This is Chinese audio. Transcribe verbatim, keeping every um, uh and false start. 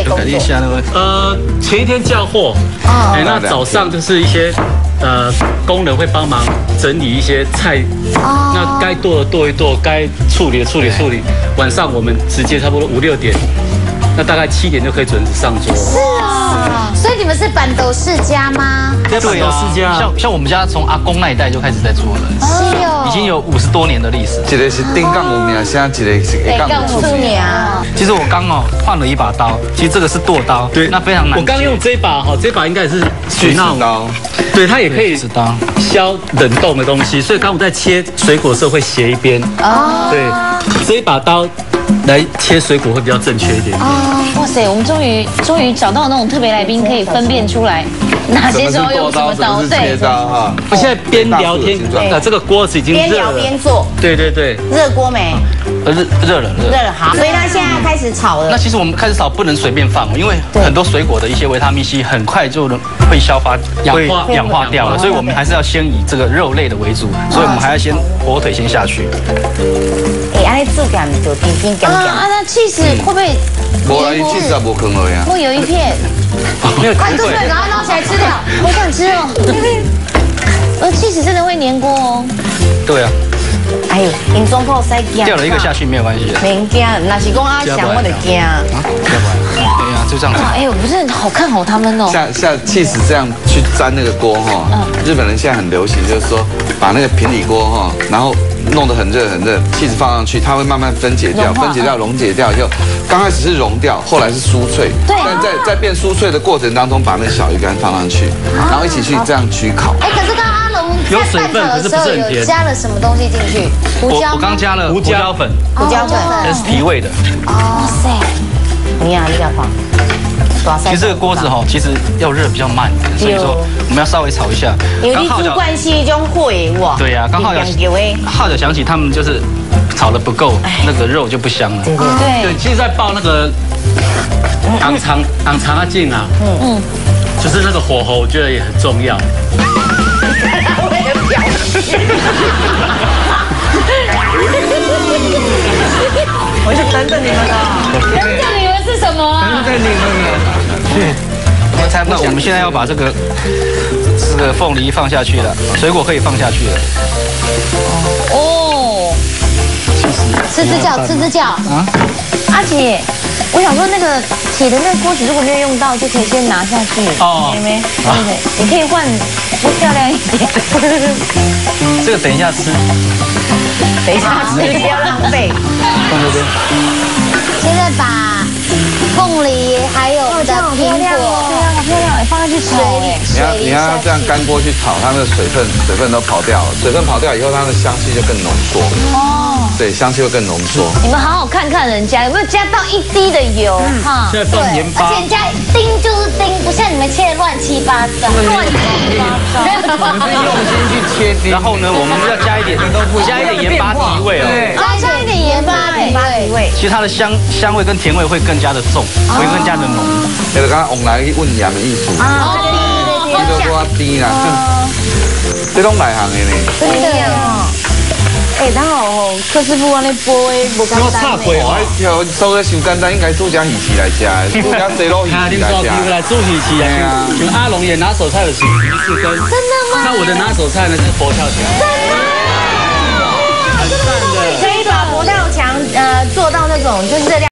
工作？ 呃，前一天叫货，哎，那早上就是一些呃工人会帮忙整理一些菜，那该剁的剁一剁，该处理的处理处理。晚上我们直接差不多五六点，那大概七点就可以准时上桌。 是啊，所以你们是板斗世家吗？ 对啊，世家。 像像我们家从阿公那一代就开始在做了， 是哦， 已经有五十多年的历史。 一个是顶杠五年，现在一个是下杠五年。 其实我刚哦换了一把刀，其实这个是剁刀，对，那非常难。 我刚用这把哈，这把应该也是取那种刀，对，它也可以削冷冻的东西，所以刚我在切水果的时候会斜一边。哦，对，这一把刀来切水果会比较正确一点。 哦，哇塞，我们终于终于找到那种特别来宾，可以分辨出来哪些时候用什么刀。 对，刀哈。 我现在边聊天，呃，这个锅子已经边聊边做。 对对对， 热锅没？ 呃，热热了， 热了。好，所以它现在开始炒了。 那其实我们开始炒不能随便放，因为很多水果的一些维他命 C 很快就会消化、会氧化掉了，所以我们还是要先以这个肉类的为主，所以我们还要先火腿先下去。 哎，安尼质感就甜甜干干。 啊，那气死会不会？ 无啦，伊气死也无坑了呀。 会有一片。 没有， 快，对对，赶快捞起来吃掉，好想吃哦。呃，气死真的会粘锅哦。 对啊。 哎呦，因中破塞惊。 掉了一个下去没有关系。 免惊，那是讲阿翔我就惊。啊， 要不然，对呀，就这样子。 哎呦，不是好看好他们哦。 像像气死这样去沾那个锅哈，日本人现在很流行，就是说把那个平底锅哈，然后弄得很热很热，气死放上去，它会慢慢分解掉，分解掉溶解掉以后，刚开始是溶掉，后来是酥脆。对。但在在变酥脆的过程当中，把那个小鱼干放上去，然后一起去这样焗烤。 哎，可是刚刚阿龙有水分，可是不是很甜。 加了什么东西进去？胡椒。 我刚加了胡椒粉， 胡椒粉， 这是提味的。 哇塞！ 你呀，你要放。 其实这个锅子哈，其实要热比较慢，所以说我们要稍微炒一下。 有你主管是一种火哇。 对呀，刚好有号角响起，他们就是炒的不够，那个肉就不香了。 对对对。 对，其实在爆那个昂长昂长啊劲啊，嗯嗯，就是那个火候，我觉得也很重要。 我就等着你们了。 等着你们是什么啊？ 等着你们了。 我们才不，我们现在要把这个这个凤梨放下去了，水果可以放下去了。 哦，吃只脚，吃只脚。啊，阿姐，我想说那个铁的那个锅子如果没有用到，就可以先拿下去。哦，有没？对对，你可以换不漂亮一点。 这个等一下吃。 等一下吃，不要浪费。 放这边。 现在把凤梨还有我的苹果，对啊，好漂亮，放下去水里。 你要你要这样干锅去炒，它那个水分水分都跑掉了，水分跑掉以后，它的香气就更浓缩。哦。对，香气会更浓缩。 你们好好看看人家有没有加到一滴的油哈？ 现在放盐巴， 而且人家丁就是丁，不像你们切的乱七八糟，乱七八糟。 我们是用心去切丁。 然后呢，我们要加一点加一点盐巴提味哦。 加一点盐巴提味。 其实它的香香味跟甜味会更加的重，会更加的浓。 就是刚刚往来去问盐的意思。 啊，对对对， 你都说甜啦，这拢内行的呢。 真的哦。 哎，然后柯师傅安尼煲的无简单呢。 我挑做个上简单，应该做只鱼翅来吃，做只西螺鱼翅来吃。 来做鱼翅啊！就阿龙也拿手菜的是鱼翅跟。 真的吗？ 那我的拿手菜呢是佛跳墙。 真的。 很赞的。 可以把佛跳墙呃做到那种就是热量。